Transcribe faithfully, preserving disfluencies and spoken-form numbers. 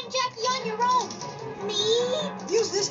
find Jackie on your own. Me? Use this